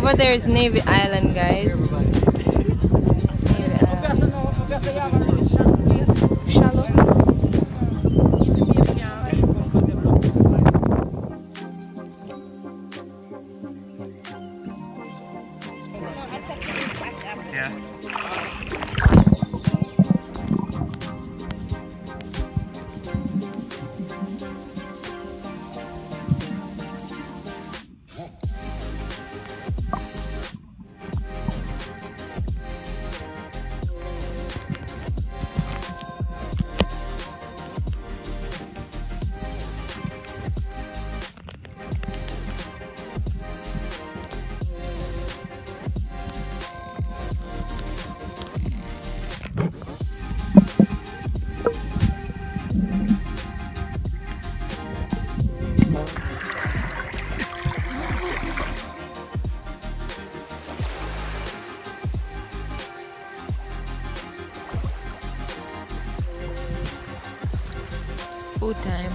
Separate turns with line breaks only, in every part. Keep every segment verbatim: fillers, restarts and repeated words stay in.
Over there is Navy Island, guys. Navy Island. Shallow.
Yeah.
Food time.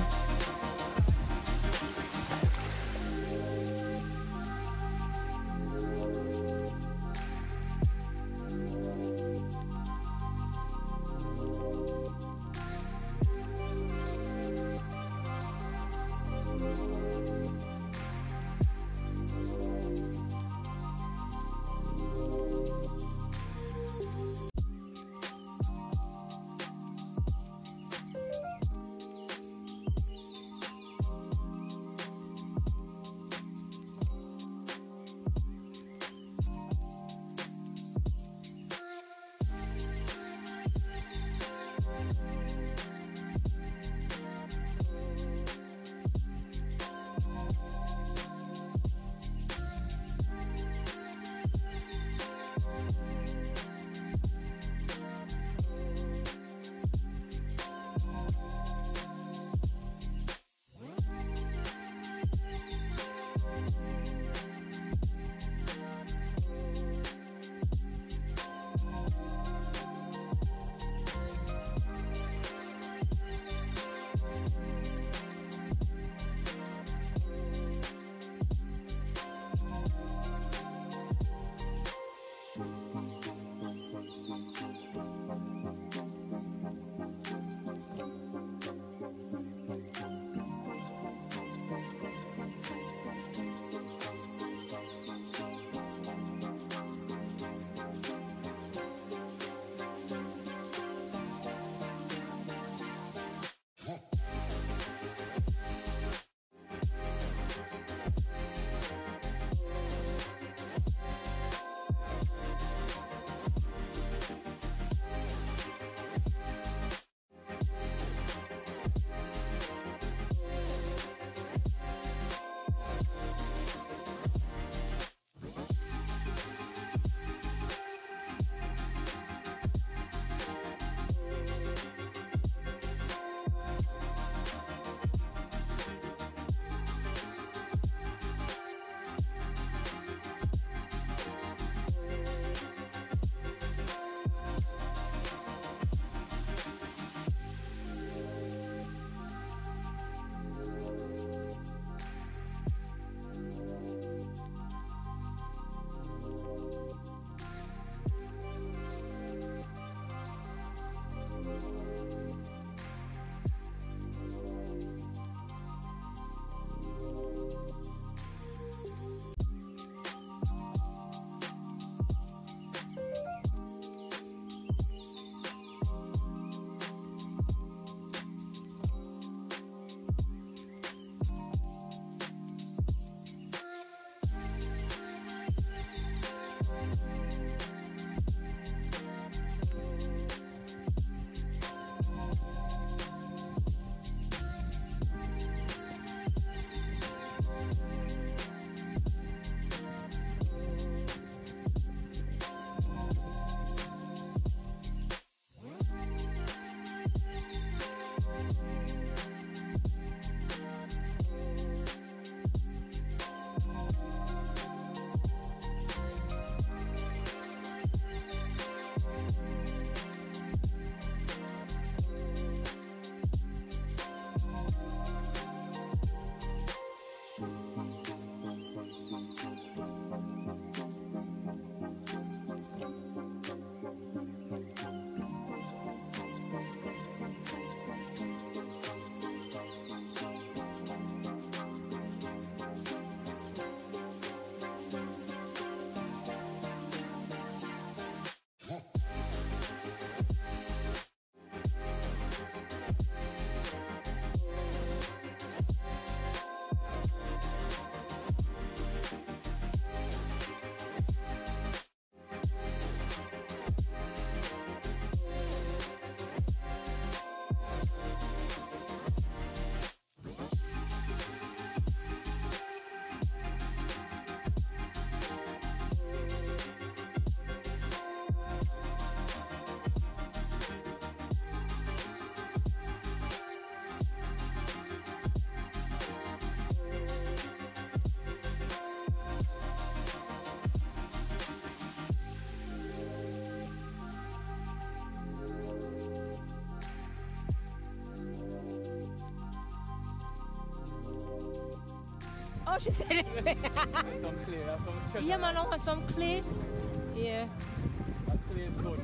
how she said it.
Some clay, have some treasure.
Yeah, man, I want some clay. Yeah.
That clay is good.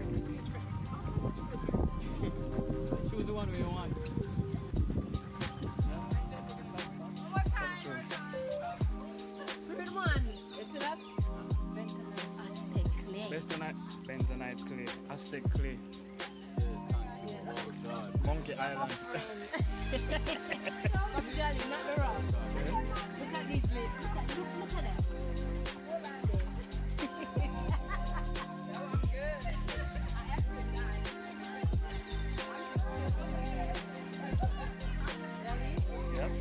Choose the one we want.
Third one. You see that? Aztec clay.
Bentonite, bentonite clay, Aztec clay. Monkey Island.
I'm jelly, not the rock. Look at these lips. Look at, look, look at them.
Yep.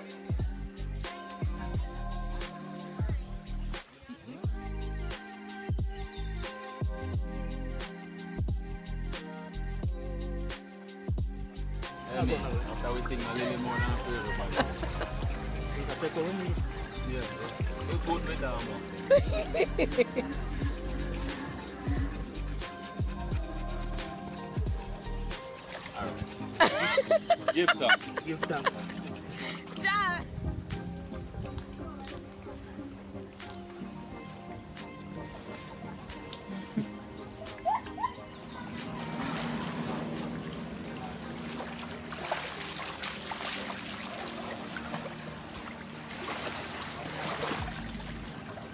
Yeah, man. After we think a little more than for everybody. Yeah, it's good with that, man. Alright. Give thanks.
Give thanks.
Ja.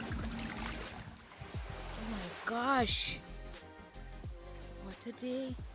Oh my gosh. What a day.